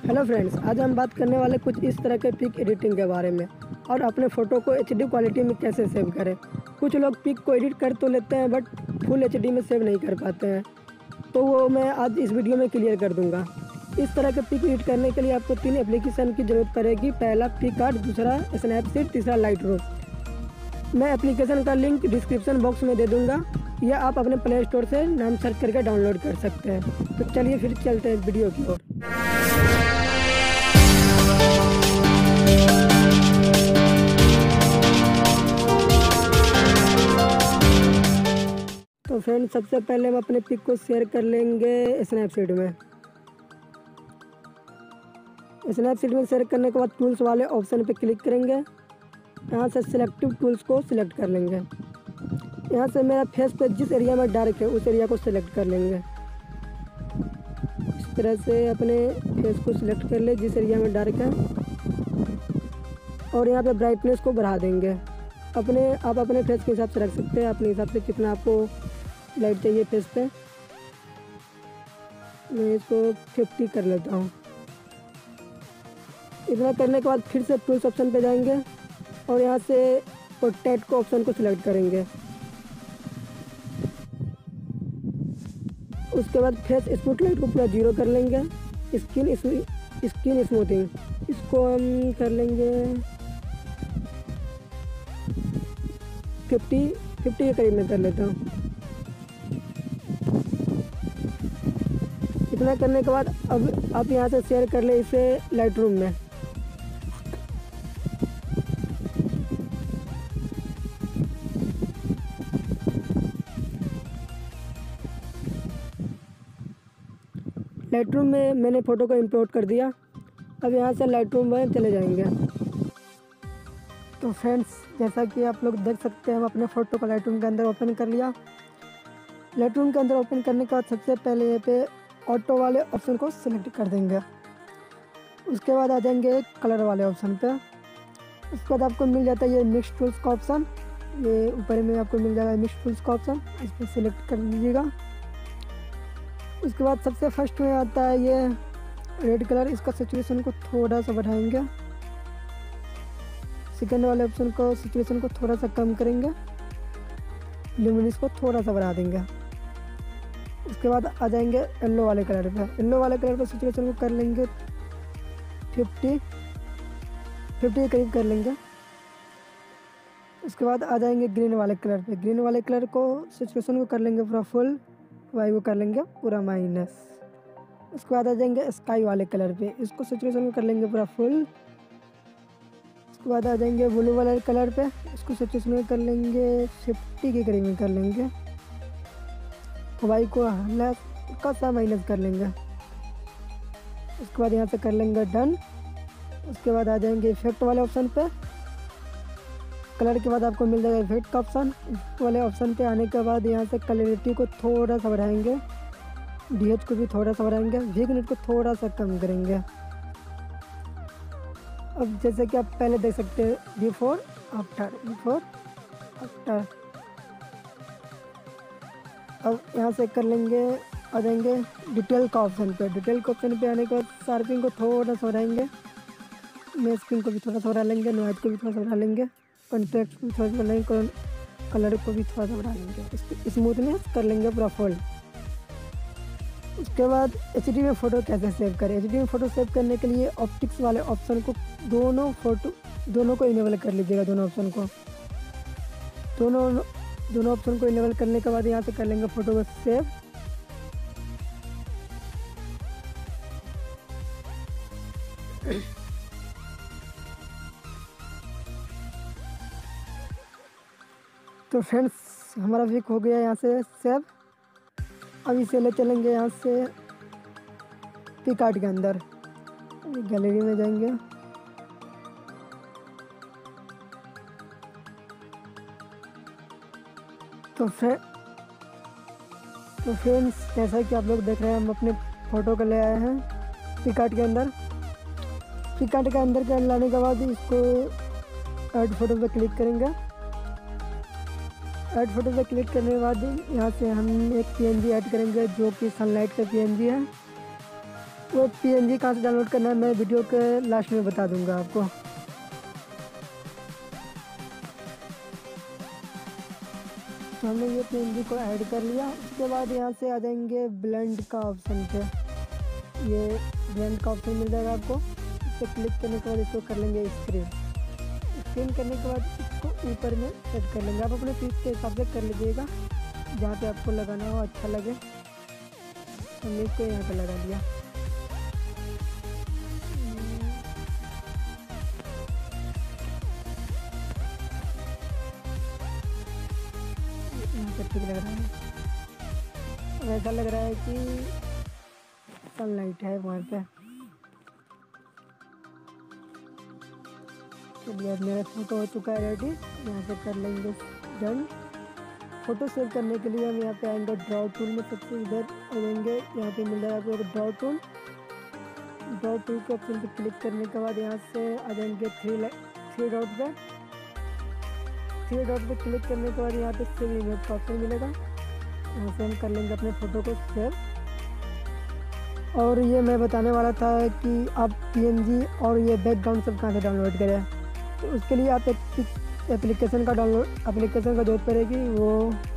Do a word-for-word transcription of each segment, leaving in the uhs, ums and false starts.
Hello friends, आज हम बात करने वाले कुछ इस तरह के पिक एडिटिंग के बारे में और अपने फ़ोटो को एच डी क्वालिटी में कैसे सेव करें। कुछ लोग पिक को एडिट कर तो लेते हैं बट फुल एच डी में सेव नहीं कर पाते हैं, तो वो मैं आज इस वीडियो में क्लियर कर दूंगा। इस तरह के पिक एडिट करने के लिए आपको तीन एप्लीकेशन की ज़रूरत पड़ेगी। पहला पिकआर्ट, दूसरा स्नैपसीड, तीसरा लाइटरूम। मैं एप्लीकेशन का लिंक डिस्क्रिप्शन बॉक्स में दे दूँगा या आप अपने प्ले स्टोर से नाम सर्च करके डाउनलोड कर सकते हैं। तो चलिए फिर चलते हैं वीडियो की ओर। तो फ्रेंड्स, सबसे पहले हम अपने पिक को शेयर कर लेंगे स्नैपसीड में। स्नैपसीड में शेयर करने के बाद टूल्स वाले ऑप्शन पे क्लिक करेंगे। यहाँ से सिलेक्टिव टूल्स को सिलेक्ट कर लेंगे। यहाँ से मेरा फेस पे जिस एरिया में डार्क है उस एरिया को सिलेक्ट कर लेंगे। इस तरह से अपने फेस को सिलेक्ट कर ले जिस एरिया में डार्क है, और यहाँ पे ब्राइटनेस को बढ़ा देंगे। अपने आप अपने फेस के हिसाब से रख सकते हैं, अपने हिसाब से कितना आपको लाइट चाहिए फेस पे। मैं इसको फिफ्टी कर लेता हूँ। इतना करने के बाद फिर से टूल्स ऑप्शन पे जाएंगे और यहाँ से पोर्ट्रेट को ऑप्शन को सिलेक्ट करेंगे। उसके बाद फेस स्मूथ लाइट को पूरा जीरो कर लेंगे। स्किन स्किन स्मूथिंग इसको हम कर लेंगे फिफ्टी फिफ्टी के करीब में कर लेता हूँ। इतना करने के बाद अब आप यहाँ से शेयर कर ले इसे लाइटरूम में। लाइटरूम में मैंने फ़ोटो को इंपोर्ट कर दिया। अब यहाँ से लाइटरूम में चले जाएंगे। तो फ्रेंड्स, जैसा कि आप लोग देख सकते हैं, हम अपने फ़ोटो को लाइटरूम के अंदर ओपन कर लिया। लाइटरूम के अंदर ओपन करने के बाद सबसे पहले यहाँ पे ऑटो वाले ऑप्शन को सिलेक्ट कर देंगे। उसके बाद आ जाएंगे कलर वाले ऑप्शन पे। उसके बाद आपको मिल जाता है ये मिक्स टूल्स का ऑप्शन। ये ऊपर में आपको मिल जाएगा मिक्स टूल्स का ऑप्शन, इस पर सिलेक्ट कर लीजिएगा। उसके बाद सबसे फर्स्ट में आता है ये रेड कलर। इसका सिचुएशन को थोड़ा सा बढ़ाएंगे। सेकेंड वाले ऑप्शन को सिचुएशन को थोड़ा सा कम करेंगे। ल्यूमिनेंस को थोड़ा सा बढ़ा देंगे। उसके बाद आ जाएंगे येलो वाले कलर पे। येलो वाले कलर पे सिचुएशन को कर लेंगे फिफ्टी फिफ्टी के करीब कर लेंगे। उसके बाद आ जाएंगे ग्रीन वाले कलर पे। ग्रीन वाले कलर को सिचुएशन को कर लेंगे पूरा फुल, वाई को कर लेंगे पूरा माइनस। उसके बाद आ जाएंगे स्काई वाले कलर पे। इसको सिचुएशन को कर लेंगे पूरा फुल। उसके बाद आ जाएंगे ब्लू वाले कलर पे। इसको सिचुएशन में कर लेंगे फिफ्टी के करीब में कर लेंगे। वाई को हल्का सा माइनस कर लेंगे। उसके बाद यहाँ से कर लेंगे डन। उसके बाद आ जाएंगे इफेक्ट वाले ऑप्शन पे। कलर के बाद आपको मिल जाएगा इफेक्ट का ऑप्शन। इस वाले ऑप्शन पे आने के बाद यहाँ से क्लैरिटी को थोड़ा सा बढ़ाएंगे, डीएच को भी थोड़ा सा बढ़ाएंगे, विग्नेट को थोड़ा सा कम करेंगे। अब जैसे कि आप पहले देख सकते हैं बिफोर आफ्टर बिफोर आफ्टर। अब यहाँ से कर लेंगे, आ जाएंगे डिटेल का ऑप्शन पे। डिटेल के ऑप्शन पे आने के बाद शार्पिंग को थोड़ा सा बढ़ाएंगे, मेस्किंग को भी थोड़ा सा बढ़ा लेंगे, नॉइज को भी थोड़ा सा बढ़ा लेंगे, कॉन्ट्रैक्ट को भी थोड़ा सा बढ़ाएंगे, कलर को भी थोड़ा सा बढ़ा लेंगे। स्मूथनेस कर लेंगे पूरा फुल। उसके बाद एच डी में फ़ोटो कैसे सेव करें। एच डी में फ़ोटो सेव करने के लिए ऑप्टिक्स वाले ऑप्शन को दोनों फोटो दोनों को इनेबल कर लीजिएगा। दोनों ऑप्शन को दोनों दोनों ऑप्शन को इनेबल करने के बाद यहाँ से कर लेंगे फ़ोटो को सेव। तो फ्रेंड्स, हमारा पिक हो गया यहाँ से सेव। अब इसे ले चलेंगे यहाँ से पिकआर्ट के अंदर। गैलरी में जाएंगे। तो फ्रेंड तो फ्रेंड्स जैसा कि आप लोग देख रहे हैं, हम अपने फ़ोटो को ले आए हैं पिकआर्ट के अंदर। पिकआर्ट के अंदर के लाने के बाद इसको ऐड फोटो पे क्लिक करेंगे। ऐड फोटो पे क्लिक करने के बाद यहाँ से हम एक पीएनजी ऐड करेंगे जो कि सनलाइट का पीएनजी है। वो पीएनजी कहाँ से डाउनलोड करना है मैं वीडियो के लास्ट में बता दूंगा आपको। तो हमने ये पीएनजी को ऐड कर लिया। उसके बाद यहाँ से आ जाएंगे ब्लेंड का ऑप्शन पे। ये ब्लेंड का ऑप्शन मिल जाएगा आपको। इस पर क्लिक करने के बाद इसको कर लेंगे स्क्रीन। स्क्रीन करने के बाद इसको ऊपर में सेट कर लेंगे। आप अपने पीस के हिसाब से कर लीजिएगा, जहाँ पे आपको लगाना हो अच्छा लगे। हमने इसको यहाँ पे लगा दिया। यहाँ पे ठीक लग रहा है। ऐसा लग रहा है कि सनलाइट है वहाँ पे। चलिए अब मेरा फोटो हो चुका है रेडी। यहाँ से कर लेंगे डन। फ़ोटो सेव करने के लिए हम यहाँ पे आएंगे ड्रॉ टूल में। सबसे इधर आ जाएंगे, यहाँ पे मिल जाएगा आपको ड्रॉ टूल। ड्रॉ टूल के ऑप्शन पे क्लिक करने के बाद यहाँ से आ जाएंगे थ्री थ्री डॉट पे। थ्री डॉट पे क्लिक करने के बाद यहाँ पे सेव इमेज का ऑप्शन मिलेगा। यहाँ से हम कर लेंगे अपने फ़ोटो को सेव। और ये मैं बताने वाला था कि आप पीएनजी और ये बैकग्राउंड सब कहाँ से डाउनलोड करें। तो उसके लिए आप एक एप्लीकेशन का डाउनलोड एप्लीकेशन का जरूरत पड़ेगी। वो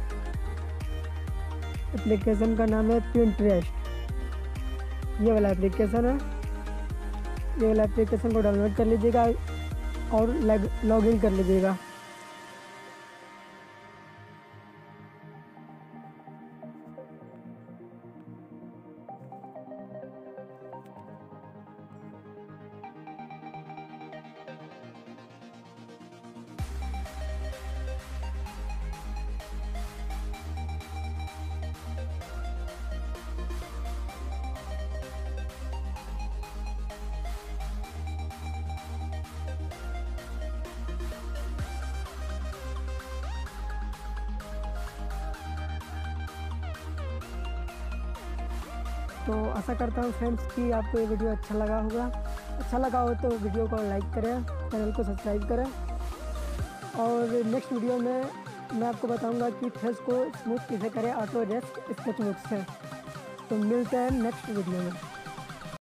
एप्लीकेशन का नाम है पिंटरेस्ट। ये वाला एप्लीकेशन है। ये वाला एप्लीकेशन को डाउनलोड कर लीजिएगा और लॉग इन कर लीजिएगा। तो आशा करता हूँ फ्रेंड्स कि आपको ये वीडियो अच्छा लगा होगा। अच्छा लगा हो तो वीडियो को लाइक करें, चैनल को सब्सक्राइब करें। और नेक्स्ट वीडियो में मैं आपको बताऊंगा कि फेस को स्मूथ कैसे करें ऑटो रेस्ट स्केच बुक से। तो मिलते हैं नेक्स्ट वीडियो में।